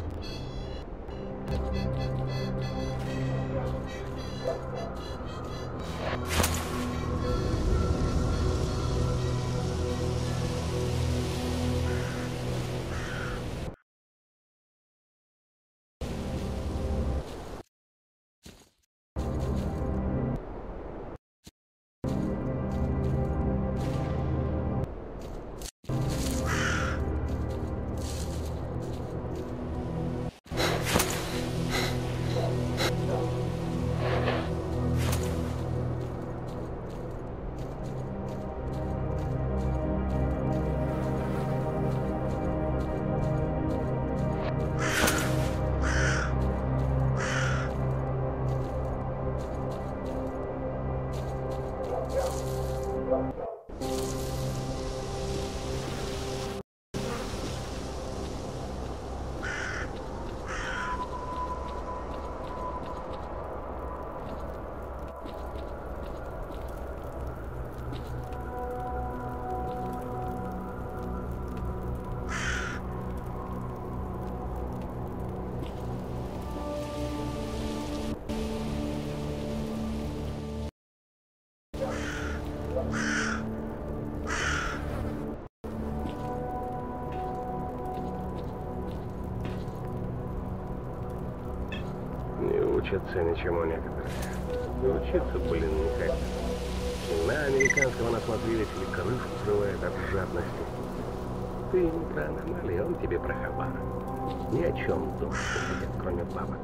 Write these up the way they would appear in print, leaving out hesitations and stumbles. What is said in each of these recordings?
Учатся ничему некоторые. Учиться, блин, никак. На американского насмотрелись, крышу срывает от жадности. Ты не про аномалии, он тебе про хабар. Ни о чем думать, кроме бабок.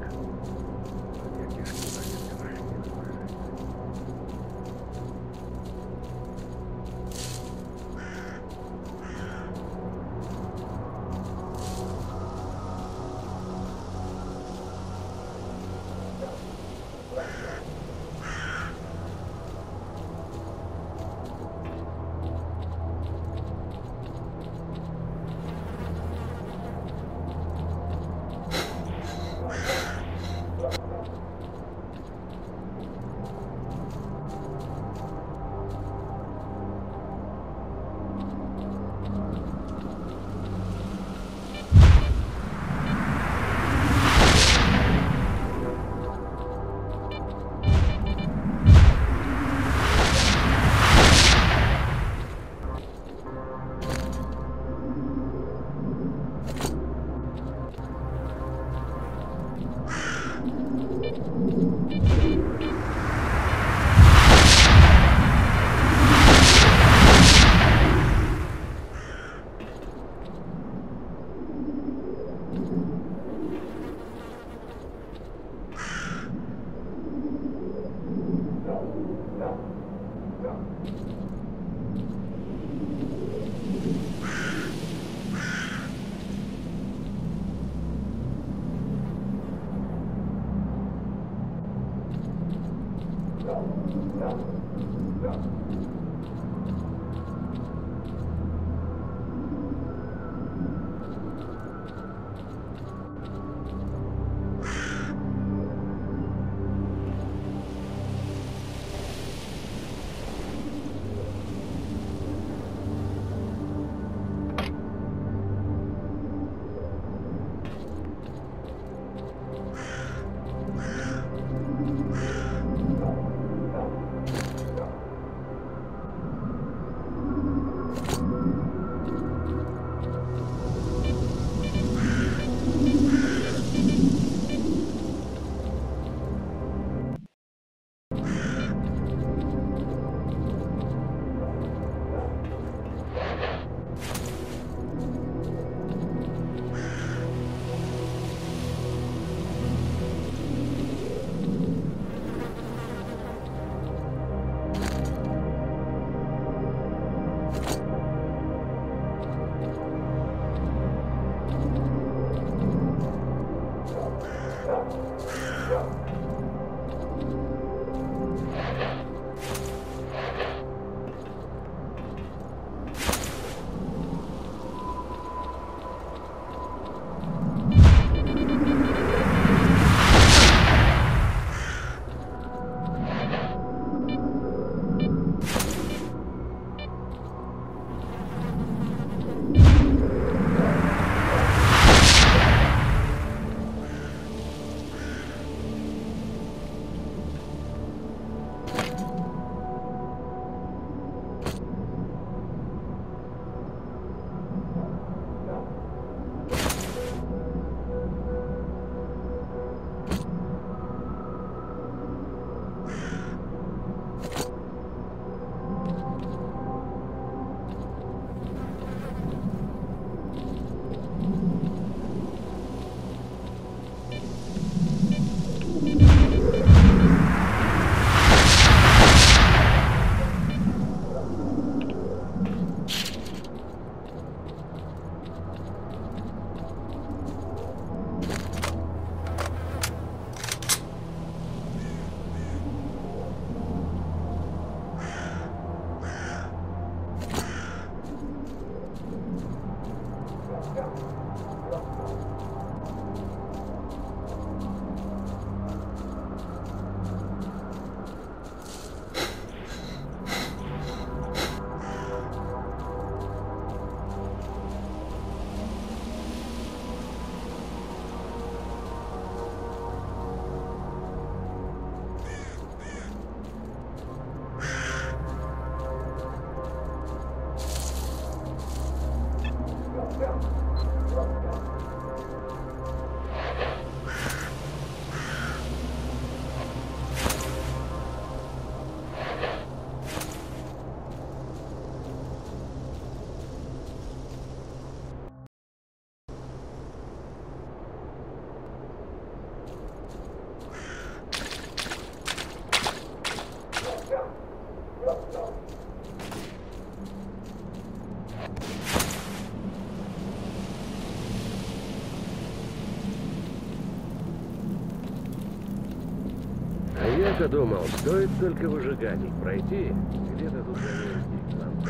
Я-то думал, стоит только выжигать их пройти, где-то тут заверить план.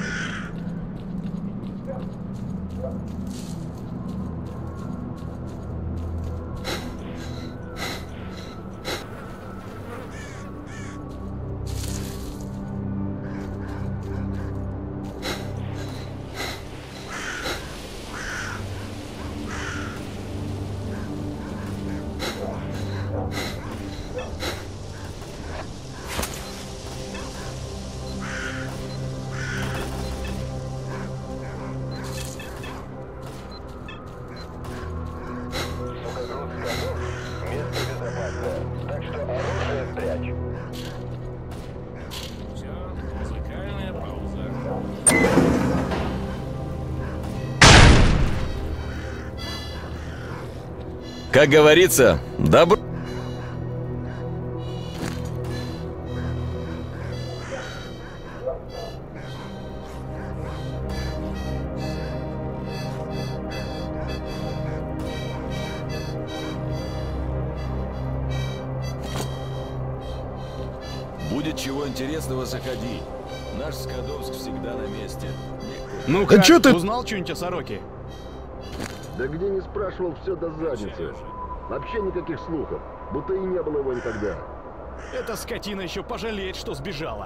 Как говорится, добро... Будет чего интересного, заходи. Наш Скадовск всегда на месте. Ну как, чё ты... узнал что-нибудь о Сороке? Да где не спрашивал, все до задницы. Вообще никаких слухов, будто и не было его никогда. Эта скотина еще пожалеет, что сбежала.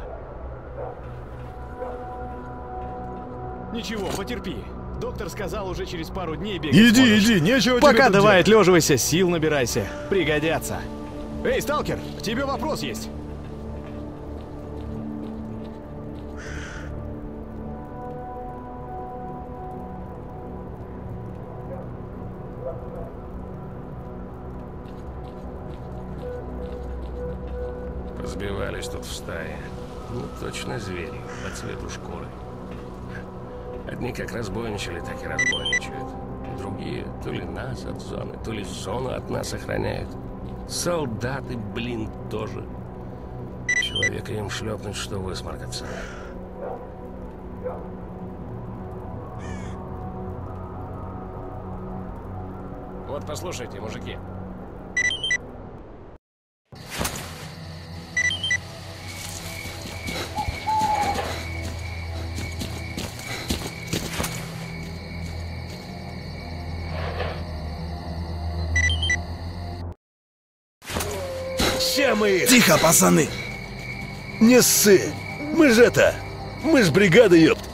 Ничего, потерпи. Доктор сказал, уже через пару дней бегать Иди, сможешь. иди, нечего Пока тебе тут давай делать. отлеживайся, сил набирайся. Пригодятся. Эй, сталкер, к тебе вопрос есть. Разбивались тут в стае. Ну, точно звери, по цвету шкуры. Одни как разбойничали, так и разбойничают. Другие то ли нас от зоны, то ли зону от нас охраняют. Солдаты, блин, тоже. Человека им шлепнуть, что высморкаться. Вот послушайте, мужики. Тихо, пацаны! Не ссы! Мы ж бригада, ёпт!